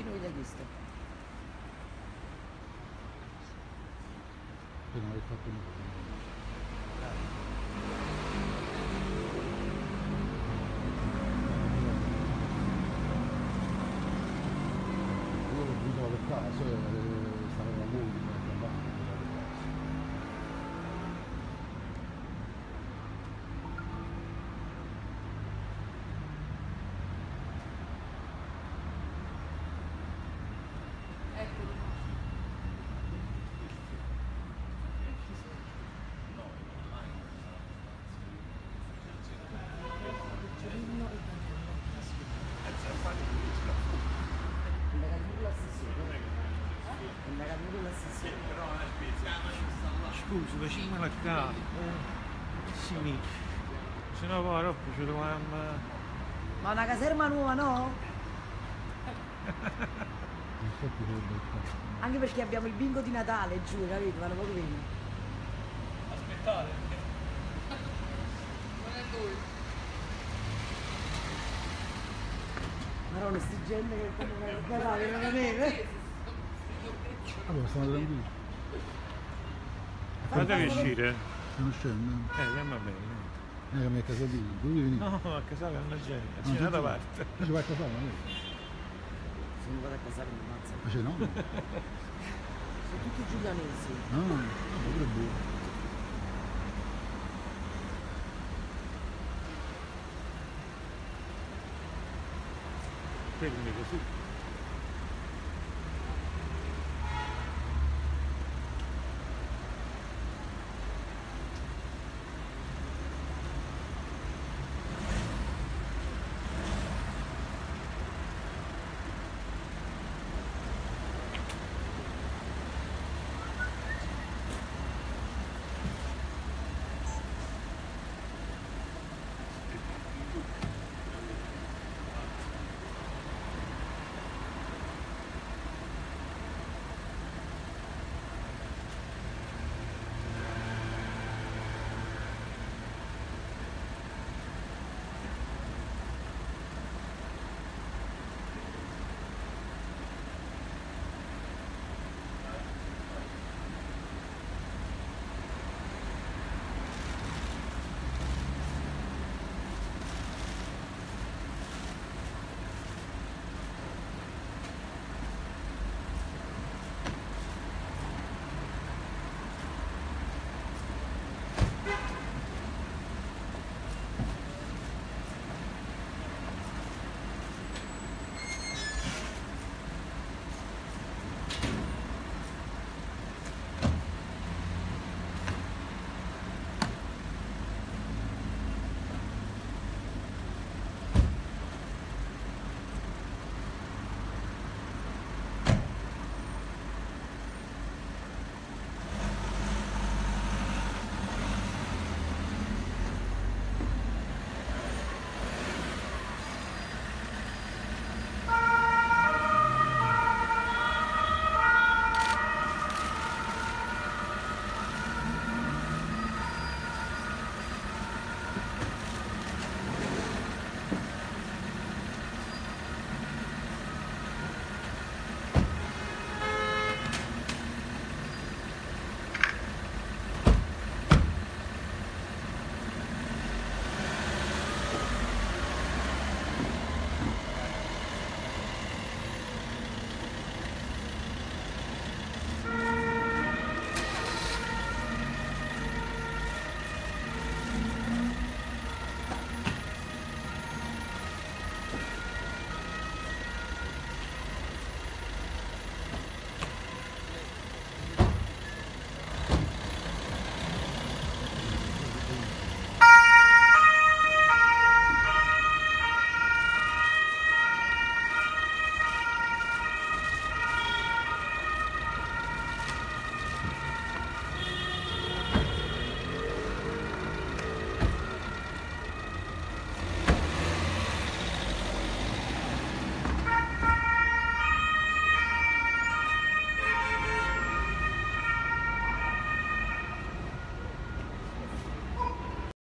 che gli ha chiesto? Per non aver fatto niente. Io l'ho buttato per caso e stava da voi, da banco, per caso. Eccolo. Picciolino e il meganudo l'assessore. Il meganudo l'assessore. Scusa, facciamola qua. Sì, se no poi dopo ci troviamo. Ma una caserma nuova no? Infatti dovrebbe essere. Anche perché abbiamo il bingo di Natale giù, capito? Vanno proprio bene. Aspettate. Non è lui. Marone, sti gente che fanno il Natale, non è neve. Allora, stiamo tranquilli. Fatevi uscire. Sono scendo. Andiamo bene. Non è che mi è a casa di. Dove vieni? No, a casale non c'è, Ah, c'è tu un'altra ci- parte. Tu ci vai a casa, ma lei? Se non vado a casare mi ammazza. Ma c'è no? Sono tutti giulianesi. Ah, potrebbe. Fermi così.